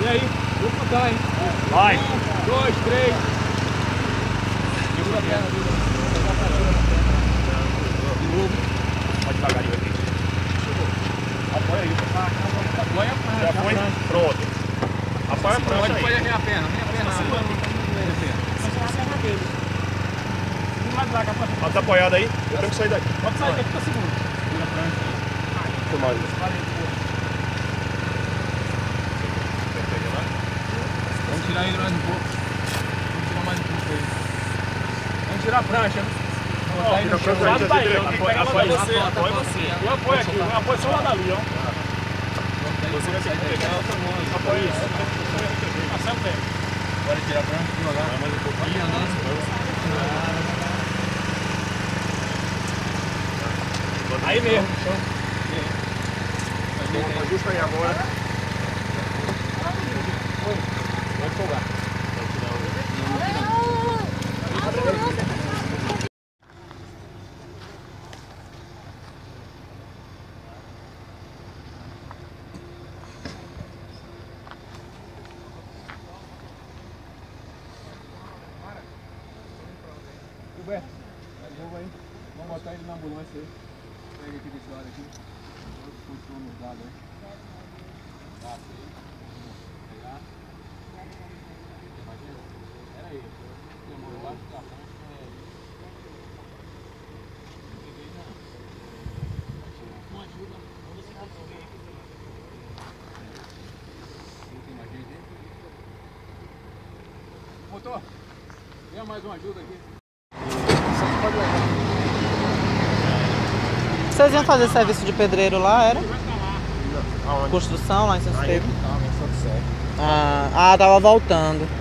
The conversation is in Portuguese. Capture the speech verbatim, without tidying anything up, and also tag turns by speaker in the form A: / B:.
A: aí. Vou contar, hein?
B: Vai.
A: Um, dois, três. Segura a perna, viu? De novo.
B: Vai devagarinho aqui. Apoia aí.
A: Apoia a prancha.
B: Já foi? Pronto. Apoia a prancha aí.
A: Pode apoiar a perna. Minha perna.
B: Ela tá apoiada aí? Eu tenho que sair daqui.
A: Pode sair daqui pra segunda. Segura a prancha.
B: Filmar isso.
A: Vamos tirar ele mais um pouco. Vamos tirar mais um pouco aí. Vamos tirar a prancha. Botar aí no chão.
B: Lado daí,
A: Apoia você. Apoia você.
B: Eu apoio aqui. Eu apoio só lá dali, ó.
A: Você vai pegar outra mão.
B: Apoia isso.
A: Passar o pé. Pode tirar a prancha devagar. Mais um pouquinho. Aí mesmo.
B: Ajusta aí agora.
A: Vai folgar. Gilberto, aí. Vamos botar ele na ambulância aí. Pega aqui desse lado aqui. Continua nos dados aí. Tá, aí. Pegar. Pera aí. Tem uma embaixo da frente. Não peguei não. Não ajuda. Vamos ver se conseguir. Tem mais gente aí? Motor, venha mais uma ajuda aqui.
C: Vocês iam fazer serviço de pedreiro lá, era?
B: Aonde?
C: Construção lá em São Estevão?
B: Não, não só de certo.
C: Ah, ah, tava voltando.